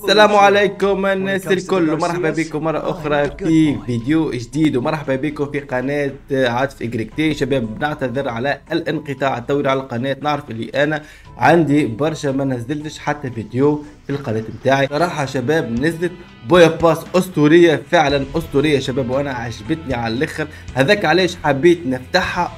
السلام عليكم الناس الكل، مرحبا بكم مرة أخرى في فيديو جديد، ومرحبا بكم في قناة عاطف إجريكتي. شباب نعتذر على الانقطاع الطويل على القناة، نعرف اللي أنا عندي برشا ما نزلتش حتى فيديو في القناة متاعي. صراحة شباب نزلت بويا باس أسطورية، فعلا أسطورية شباب، وأنا عجبتني على الآخر. هذاك علاش حبيت نفتحها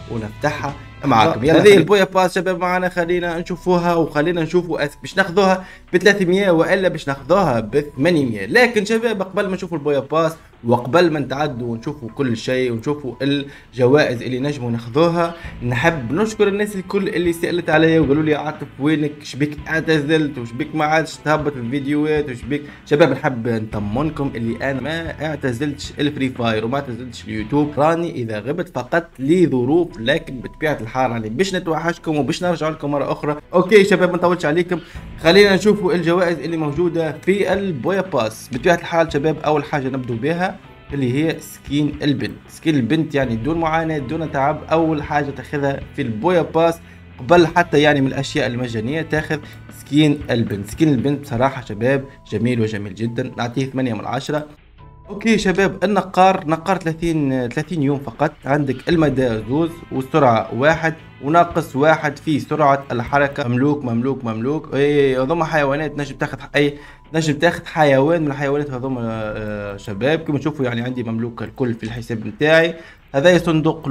معاكم. يلا هذه البويا باس شباب معنا، خلينا نشوفوها وخلينا نشوفوا باش ناخذوها ب 300 والا باش ناخذوها ب 800. لكن شباب قبل ما نشوفوا البويا باس وقبل ما نتعدوا ونشوفوا كل شيء ونشوفوا الجوائز اللي نجموا ناخذوها، نحب نشكر الناس الكل اللي سالت عليا وقالوا لي عاطف وينك، شبيك اعتزلت وشبيك ما عادش تهبط في الفيديوهات وشبيك. شباب نحب نطمنكم اللي انا ما اعتزلتش الفري فاير وما اعتزلتش اليوتيوب، راني اذا غبت فقط لظروف، لكن بطبيعه الحال راني باش نتوحشكم وباش نرجع لكم مره اخرى. اوكي شباب ما نطولش عليكم، خلينا نشوفوا الجوائز اللي موجوده في البويا باس. بطبيعه الحال شباب اول حاجه نبدو بها اللي هي سكين البنت. سكين البنت يعني دون معاناة دون تعب، أول حاجة تاخذها في البويا باس قبل حتى يعني من الأشياء المجانية تاخذ سكين البنت. سكين البنت بصراحة شباب جميل وجميل جدا، نعطيه 8 من 10. اوكي شباب نقار 30 يوم فقط. عندك المدى زوز والسرعة واحد وناقص واحد في سرعة الحركة. مملوك اي هذوما حيوانات نجم تاخذ نجم تاخذ حيوان من الحيوانات هذوما. شباب كما تشوفوا يعني عندي مملوك الكل في الحساب نتاعي. هذا صندوق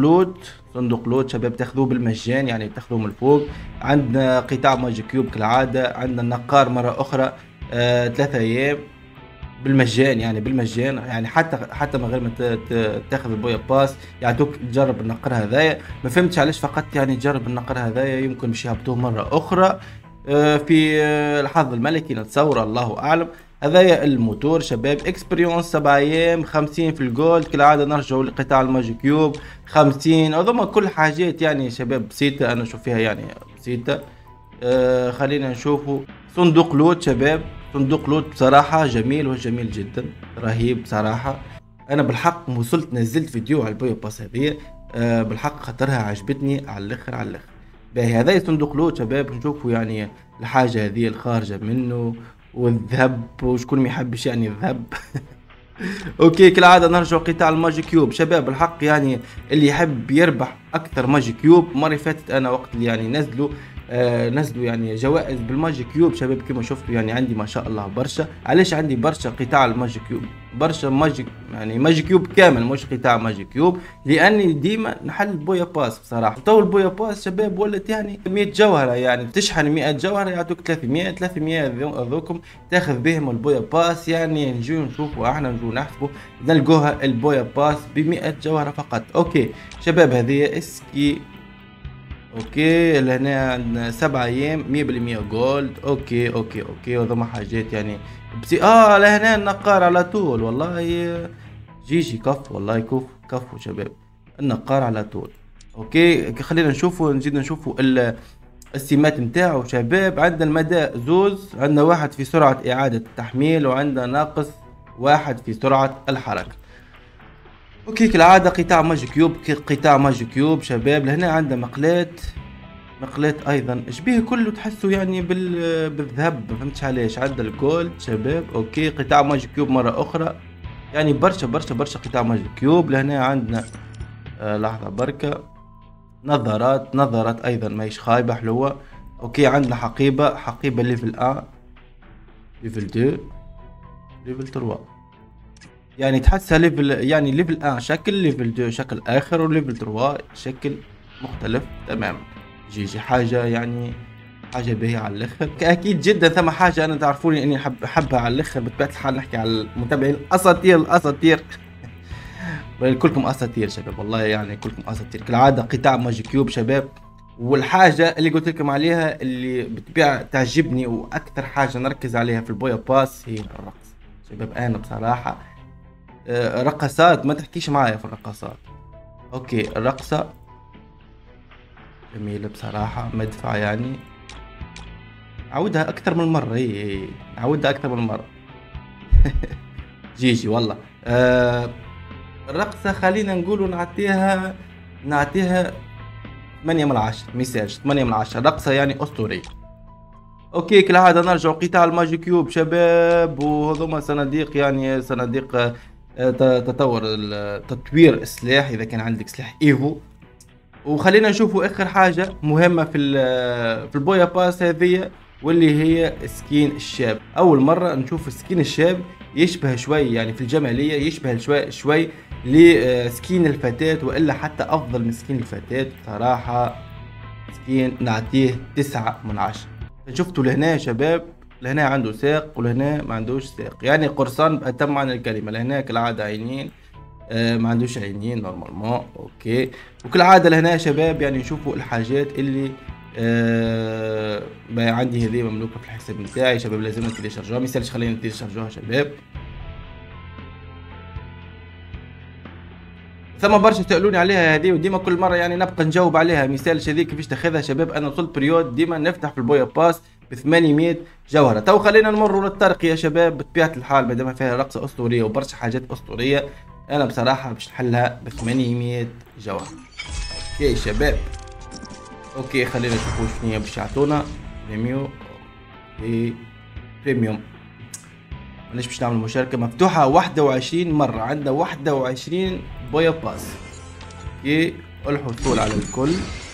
لوت شباب تاخذوه بالمجان، يعني تاخذوه من الفوق. عندنا قطاع ماجي كيوب كالعادة. عندنا النقار مرة أخرى 3 أيام بالمجان، يعني بالمجان، يعني حتى من غير ما تاخذ البويا باس يعطوك تجرب النقر هذايا. ما فهمتش علاش فقط يعني تجرب النقر هذايا، يمكن باش يهبطوه مره اخرى في الحظ الملكي نتصور، الله اعلم. هذايا الموتور شباب اكسبيريونس 7 ايام 50 في الجولد كالعاده. نرجعوا لقطاع الماجيك كيوب 50. هذوما كل حاجات يعني شباب بسيطه، انا نشوف فيها يعني بسيطه. خلينا نشوفوا صندوق لوت شباب. صندوق لوت بصراحة جميل وجميل جدا، رهيب بصراحة. أنا بالحق وصلت نزلت فيديو على البويا باس هذه بالحق خاطرها عجبتني على الآخر على الآخر. باهي هذا صندوق لوت شباب، نشوفوا يعني الحاجة هذه الخارجة منه والذهب، وشكون ما يحبش يعني الذهب. اوكي كالعاده نرجع قطاع الماجي كيوب شباب. الحق يعني اللي يحب يربح اكثر ماجي كيوب، المره فاتت انا وقت اللي يعني نزلوا يعني جوائز بالماجيك كيوب شباب كما شفتوا، يعني عندي ما شاء الله برشا. علاش عندي برشا قطاع الماجيك كيوب، برشا ماجيك يعني ماجيك كيوب كامل مش قطاع ماجيك كيوب، لاني ديما نحل بويا باس بصراحه. تو البويا باس شباب ولت يعني 100 جوهره، يعني تشحن 100 جوهره يعطوك 300 هذوكم تاخذ بهم البويا باس. يعني نجيو نشوفوا احنا نجيو نحسبوا نلقوها البويا باس ب 100 جوهره فقط. اوكي شباب هذه اسكي. اوكي لهنا عندنا 7 ايام 100% جولد. اوكي هذوما حاجات يعني لهنا النقار على طول. والله جيجي كفو، والله كفو شباب، النقار على طول. اوكي خلينا نشوفوا نزيد نشوفوا السمات نتاعو شباب. عندنا المدى زوز، عندنا واحد في سرعة اعادة التحميل، وعندنا ناقص واحد في سرعة الحركة. اوكي كالعاده قطاع ماجيك كيوب شباب. لهنا عندنا مقلات ايضا شبيه كله تحسوا يعني بالذهب، ما فهمتش علاش. عندنا الجولد شباب. اوكي قطاع ماجيك كيوب مره اخرى، يعني برشا قطاع ماجيك كيوب. لهنا عندنا لحظه بركه نظارات ايضا ماهيش خايبه حلوه. اوكي عندنا حقيبه ليفل 1 ليفل 2 ليفل 3، يعني تحسها ليفل، يعني ليفل 1 شكل، ليفل 2 شكل اخر، وليفل 3 شكل مختلف تماما. جي حاجه يعني حاجه باهيه على الاخر. اكيد جدا ثم حاجه انا تعرفوني اني حبها على الاخر بطبيعه الحال. نحكي على المتابعين الاساطير كلكم اساطير شباب، والله يعني كلكم اساطير كالعاده. قطاع ماجيك كيوب شباب، والحاجه اللي قلت لكم عليها اللي بالطبيعه تعجبني واكثر حاجه نركز عليها في البويا باس هي الرقص شباب. انا بصراحه رقصات ما تحكيش معايا في الرقصات. اوكي الرقصة جميلة بصراحة، مدفع يعني عودها اكثر من مرة. عودها اكثر من مرة. جيجي والله. الرقصة خلينا نقولوا نعطيها 8 من 10 ميساج 8 من 10. رقصة يعني اسطورية. اوكي كالعادة نرجع قطاع الماجيك كيوب شباب، وهذوما صناديق يعني صناديق تطور تطوير السلاح اذا كان عندك سلاح ايفو. وخلينا نشوفوا اخر حاجة مهمة في البويا باس هذه، واللي هي سكين الشاب. اول مرة نشوف سكين الشاب يشبه شوي يعني في الجمالية يشبه شوي لسكين الفتاة، والا حتى افضل من سكين الفتاة صراحة. سكين نعطيه 9/10. شفتوا لهنا يا شباب، لهنا عنده ساق ولهنا ما عندوش ساق، يعني قرصان بأتم معنى الكلمة. لهنا كالعادة عينين، ما عندوش عينين نورمالمون. اوكي وكالعادة لهنا يا شباب يعني نشوفوا الحاجات اللي عندي هذه مملوكة في الحساب نتاعي شباب. لازم نتيليشارجوها، ما يسالش خلينا نتيليشارجوها شباب. ثم برشا سالوني عليها هذه، وديما كل مره يعني نبقى نجاوب عليها. مثال هذيك كيفاش تاخذها شباب. انا وصلت بريود ديما نفتح في البويا باس ب 800 جوهره. تو خلينا نمروا للترقيه يا شباب. بطبيعه الحال ما دام فيها رقصه اسطوريه وبرشا حاجات اسطوريه، انا بصراحه باش نحلها ب 800 جوهره. اوكي شباب، اوكي خلينا نشوفوا شنو هي باش يعطونا. بريميو اوكي بريميوم. معليش باش نعمل مشاركة مفتوحة 21 مرة. عندنا 21 بويا باس. اوكي الحصول على الكل.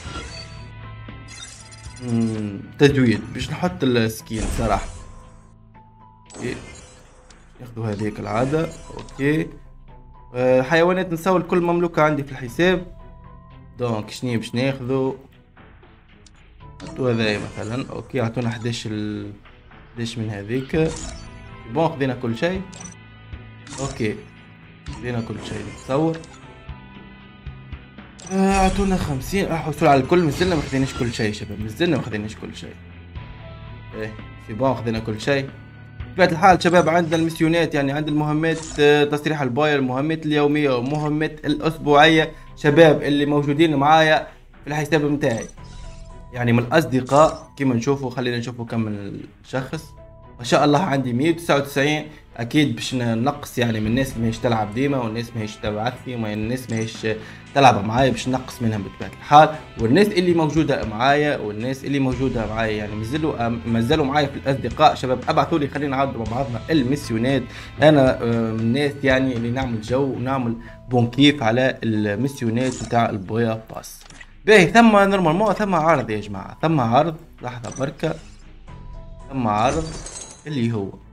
تزويد باش نحط السكين صراحة. اوكي ناخذوا هذه كالعادة. اوكي حيوانات نساو الكل مملوكة عندي في الحساب. دونك شنو باش ناخذوا؟ نحطوا هذايا مثلا. اوكي عطونا 11 من هذيك. بون خذينا كل شيء. اوكي خذينا كل شيء نتصور. اعطونا 50 حصول على الكل. مازلنا ما خذيناش كل شيء شباب، مازلنا ما خذيناش كل شيء. ايه سي بون خذينا كل شيء. بطبيعة الحال شباب عندنا المسيونات، يعني عند المهمات تصريح الباير، المهمات اليومية ومهمات الأسبوعية شباب اللي موجودين معايا في الحساب متاعي يعني من الأصدقاء. كما نشوفوا خلينا نشوفوا كم من الشخص. ما شاء الله عندي 199. اكيد باش نقص يعني من الناس اللي ماهيش تلعب ديما، والناس ماهيش تبعث لي، والناس ماهيش تلعب معايا، باش نقص منهم بطبيعه الحال. والناس اللي موجوده معايا يعني مازالوا معايا في الاصدقاء شباب. ابعثوا لي خلينا نعاودوا مع بعضنا الميسيونات. انا من الناس يعني اللي نعمل جو ونعمل بونكيف على الميسيونات نتاع البويا باس. باهي ثم نورمالمون ثم عرض يا جماعه، ثم عرض. لحظه بركه. ثم عرض اللي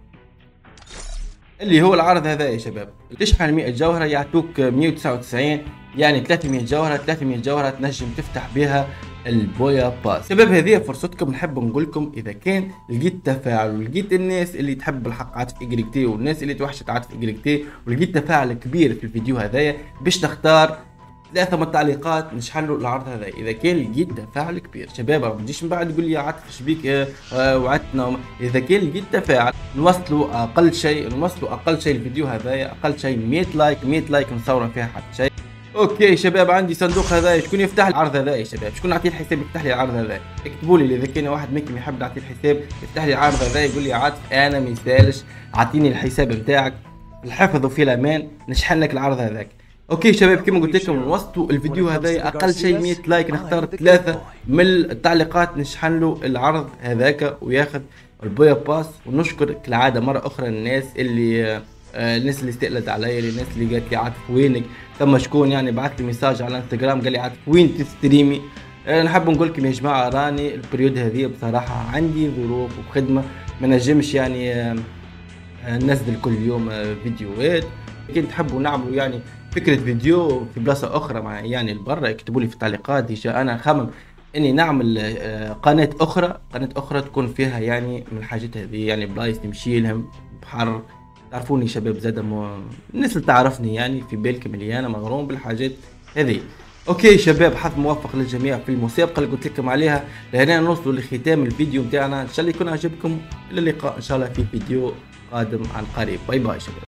هو العرض هذا يا شباب. تشحن 100 جوهرة يعطوك 199، يعني 300 جوهرة. 300 جوهرة تنجم تفتح بها البويا باس شباب. هذه فرصتكم. نحب نقول لكم اذا كان لقيت تفاعل ولقيت الناس اللي تحب الحق عاطف إجريكتي والناس اللي توحشت عاطف إجريكتي ولقيت تفاعل كبير في الفيديو هذايا، باش نختار 3 من التعليقات نشحنوا العرض هذا. اذا كان لقيت تفاعل كبير شباب، ما تجيش من بعد تقول لي عاطف شبيك وعدتنا. اذا كان لقيت تفاعل نوصلوا اقل شيء الفيديو هذايا اقل شيء 100 لايك. 100 لايك نصور فيها حتى شيء. اوكي شباب عندي صندوق هذا. شكون يفتح العرض هذا يا شباب؟ شكون نعطيه الحساب يفتح لي العرض هذا؟ اكتبوا لي اذا كان واحد منكم يحب نعطيه الحساب يفتح لي العرض هذا، يقول لي عاطف انا ما يسالش اعطيني الحساب نتاعك الحفظ وفي الامان نشحن لك العرض هذاك. اوكي شباب كما قلت لكم نوصلوا الفيديو هذا اقل شيء 100 لايك، نختار 3 من التعليقات نشحن له العرض هذاك وياخذ البويا باس. ونشكر كالعاده مره اخرى الناس اللي استقلت عليا، الناس اللي قالت لي عاطف وينك. ثم شكون يعني بعث لي ميساج على انستغرام قال لي عاطف وين تستريمي. نحب نقول لكم يا جماعه راني البريود هذه بصراحه عندي ظروف وخدمه ما نجمش يعني ننزل كل يوم فيديوهات. كنت تحبوا نعملوا يعني فكرة فيديو في بلاصة أخرى مع يعني البرة اكتبوا لي في التعليقات. ديجا أنا خمم إني نعمل قناة أخرى تكون فيها يعني من الحاجات هذه، يعني بلايص نمشي لهم بحر. تعرفوني شباب زاد الناس اللي تعرفني يعني في بالكم اللي أنا مغروم بالحاجات هذه. اوكي شباب حظ موفق للجميع في المسابقة اللي قلت لكم عليها. لهنا نوصلوا لختام الفيديو نتاعنا. إن شاء الله يكون عجبكم. إلى اللقاء إن شاء الله في فيديو قادم عن قريب. باي باي شباب.